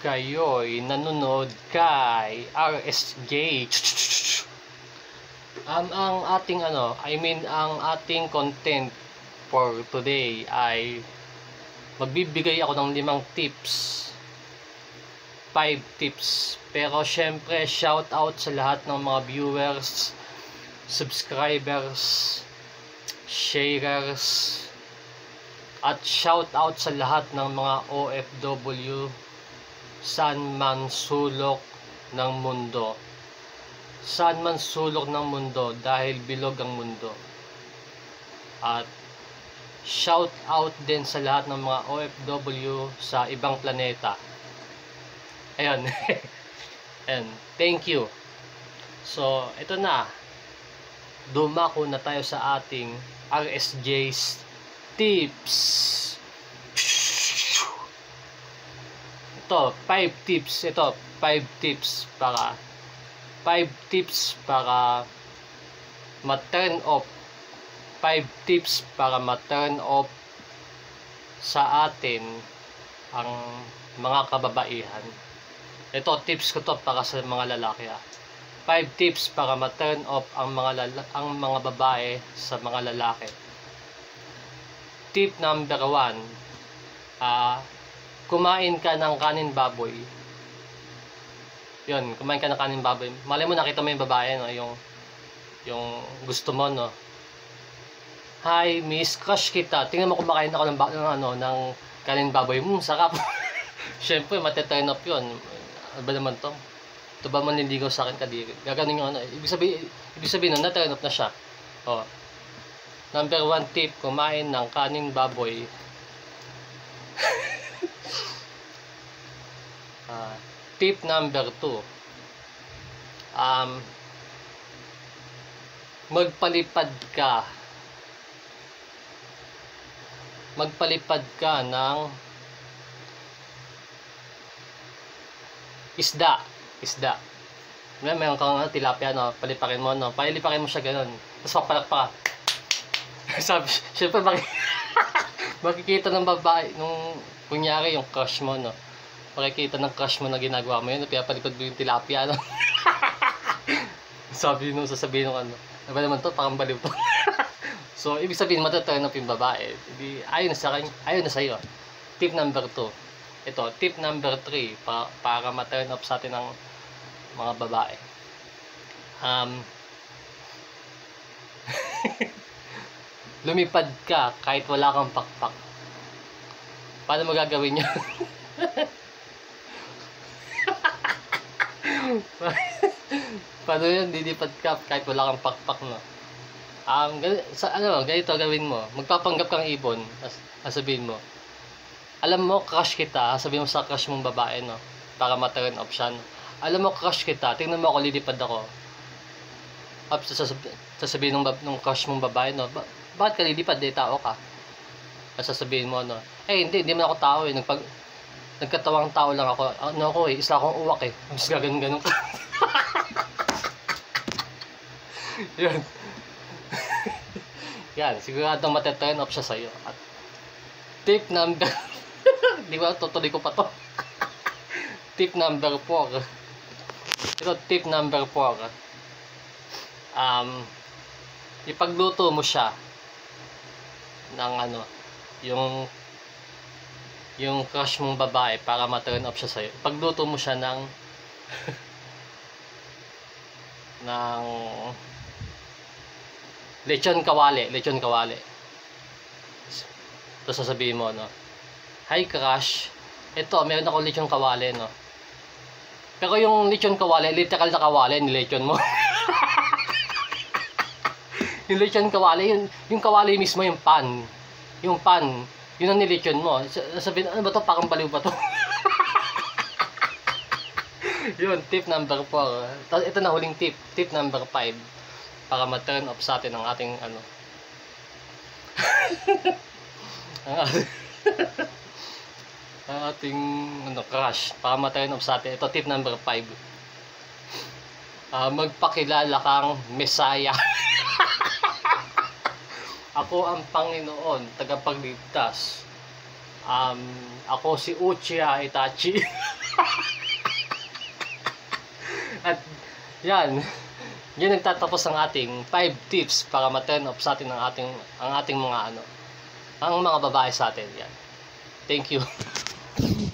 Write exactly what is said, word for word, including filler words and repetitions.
kayo'y nanonood kay R S J. Um, ang ating ano, I mean ang ating content for today ay magbibigay ako ng limang tips. Five tips. Pero syempre, shout out sa lahat ng mga viewers, subscribers, sharers, at shout out sa lahat ng mga O F W saan man sulok ng mundo. Saan man sulok ng mundo dahil bilog ang mundo. At shout out din sa lahat ng mga O F W sa ibang planeta. Ayun. And thank you. So, ito na. Dumako na tayo sa ating R S J's tips. Ito, five tips. Ito, five tips para five tips para ma-turn off. five tips para ma-turn off sa atin ang mga kababaihan. Ito, tips ko to para sa mga lalaki. five tips para ma-turn off ang mga lala ang mga babae sa mga lalaki. Tip number one, uh, kumain ka ng kanin baboy. Yun, kumain ka ng kanin baboy. Malay mo nakita mo yung babae, no? Yung, yung gusto mo, no? Hi, miss, crush kita. Tingnan mo kumakain ako ng, ng, ano, ng kanin baboy. Hmm, sarap. Siyempre, mati-turn off yun. Ano ba naman to? Ito ba manliligaw sa akin kadiri? Gaganon yung ano. Ibig sabihin, ibig sabihin nun, na-turn off na siya. O. Number one tip, kumain ng kanin baboy. uh, tip number two, um, magpalipad ka. Magpalipad ka ng isda. Isda. May mayroon kang uh, tilapia, no? Palipakin mo, no? Palipakin mo siya ganun. Tapos papalakpa ka. Sabi, syempre mak makikita ng babae, nung kunyari yung crush mo, no? Makikita ng crush mo na ginagawa mo yun, pinapalipad mo yung tilapia, no? Sabi nung sasabihin nung ano, ano ba naman to? Parang baliw to. So, ibig sabihin, mataturn off yung babae. Hindi, ayun na sa akin, ayun na sa'yo. Tip number two. Ito, tip number three, pa, para ma-turn off sa atin ng mga babae. Um, lumipad ka kahit wala kang pakpak. Paano mo gagawin yun? Paano yun? Lilipad ka kahit wala kang pakpak, no? Um, sa, ano, ganito gawin mo. Magpapanggap kang ibon. Sasabihin mo, alam mo, crush kita. Sabihin mo sa crush mong babae, no? Para ma-turn off siya, no? Alam mo, crush kita. Tingnan mo ako, lilipad ako. Tapos sasabihin ng, ng crush mong babae, no? Ba bakit ka lilipad? Di tao ka. At sasabihin mo, no? Eh, hindi, hindi man ako tao, eh. Nagpag, nagkatawang tao lang ako. Ano ako, eh? Isa akong uwak, eh. Mas gaganong-ganon ka. Yun. Yan, siguradong mataturn off siya sa'yo. At tip number di ba, tutuloy ko pa to. Tip number four. Ito, tip number four. Um, ipagluto mo siya ng ano, yung yung crush mong babae para ma-turn off siya sa'yo. Ipagluto mo siya ng ng lechon kawali, lechon kawali. Tapos sasabihin mo, no? Hi crush, ito, meron ako lechon kawali, no? Pero yung lechon kawali, literal na kawali, nilechon mo. Yung lechon kawali, yung, yung kawali mismo, yung pan. Yung pan, yun ang nilechon mo. Sabihin, ano ba to? Parang baliw ba to? Yun, tip number four. Ito na huling tip, tip number five. Para ma-turn off sa atin ang ating ano ang ating, ang ating ano, crush. Para ma-turn off sa atin. Ito, tip number five. Uh, magpakilala kang Messiah. Ako ang Panginoon, tagapagligtas. Um, ako si Uchiha Itachi. At yan, yan nagtatapos ang ating five tips para ma-turn off sa atin ang ating, ang ating mga ano, ang mga babae sa atin. Yan. Thank you.